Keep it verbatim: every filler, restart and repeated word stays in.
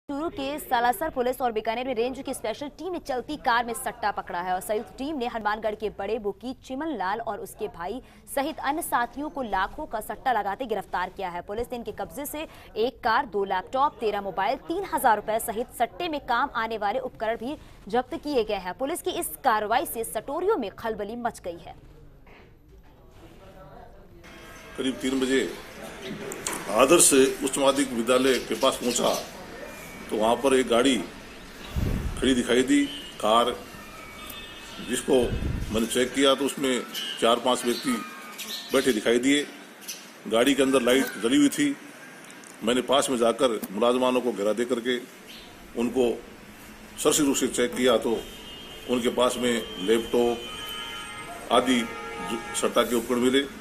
चूरू के सालासर पुलिस और बीकानेर में रेंज की स्पेशल टीम ने चलती कार में सट्टा पकड़ा है और संयुक्त टीम ने हनुमानगढ़ के बड़े बुकी चिमन लाल और उसके भाई सहित अन्य साथियों को लाखों का सट्टा लगाते गिरफ्तार किया है। पुलिस ने इनके कब्जे से एक कार, दो लैपटॉप, तेरह मोबाइल, तीन हजार रुपए सहित सट्टे में काम आने वाले उपकरण भी जब्त किए गए हैं। पुलिस की इस कार्रवाई से सटोरियों में खलबली मच गई है। करीब तीन बजे आदर्श उच्च माध्यमिक विद्यालय के पास पहुंचा तो वहां पर एक गाड़ी खड़ी दिखाई दी, कार, जिसको मैंने चेक किया तो उसमें चार पांच व्यक्ति बैठे दिखाई दिए। गाड़ी के अंदर लाइट जली हुई थी। मैंने पास में जाकर मुलाजमानों को घेरा दे करके उनको सरसरी रूप से चेक किया तो उनके पास में लैपटॉप आदि सट्टा के उपकरण मिले।